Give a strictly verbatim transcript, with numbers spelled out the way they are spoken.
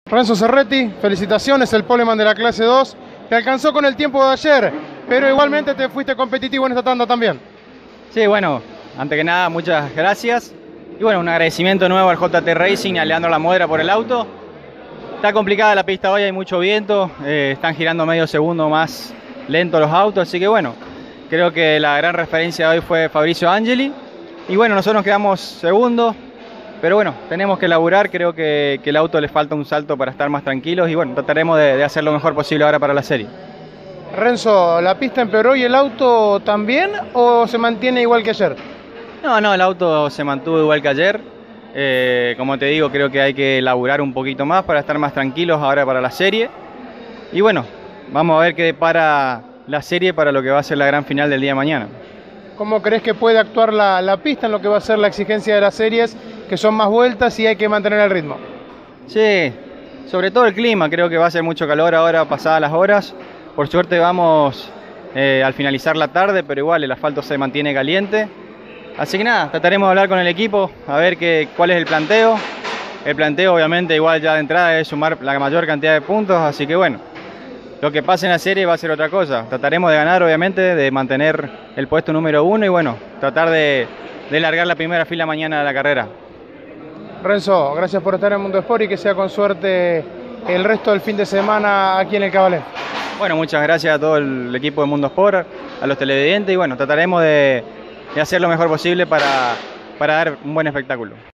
Renzo Cerretti, felicitaciones, el poleman de la clase dos. Te alcanzó con el tiempo de ayer, pero igualmente te fuiste competitivo en esta tanda también. Sí, bueno, antes que nada, muchas gracias. Y bueno, un agradecimiento nuevo al J T Racing y a Leandro Lamuedra por el auto. Está complicada la pista hoy, hay mucho viento, eh, están girando medio segundo más lento los autos, así que bueno, creo que la gran referencia de hoy fue Fabricio Angeli. Y bueno, nosotros nos quedamos segundos, pero bueno, tenemos que laburar, creo que, que el auto le falta un salto para estar más tranquilos y bueno, trataremos de, de hacer lo mejor posible ahora para la serie. Renzo, ¿la pista empeoró y el auto también o se mantiene igual que ayer? No, no, el auto se mantuvo igual que ayer. Eh, como te digo, creo que hay que laburar un poquito más para estar más tranquilos ahora para la serie. Y bueno, vamos a ver qué depara la serie para lo que va a ser la gran final del día de mañana. ¿Cómo crees que puede actuar la, la pista en lo que va a ser la exigencia de las series, que son más vueltas y hay que mantener el ritmo? Sí, sobre todo el clima, creo que va a ser mucho calor ahora pasadas las horas. Por suerte vamos eh, al finalizar la tarde, pero igual el asfalto se mantiene caliente. Así que nada, trataremos de hablar con el equipo, a ver qué, cuál es el planteo. El planteo obviamente igual ya de entrada es sumar la mayor cantidad de puntos, así que bueno, lo que pase en la serie va a ser otra cosa. Trataremos de ganar obviamente, de mantener el puesto número uno y bueno, tratar de, de largar la primera fila mañana de la carrera. Renzo, gracias por estar en Mundo Sport y que sea con suerte el resto del fin de semana aquí en el Cabalén. Bueno, muchas gracias a todo el equipo de Mundo Sport, a los televidentes y bueno, trataremos de, de hacer lo mejor posible para, para dar un buen espectáculo.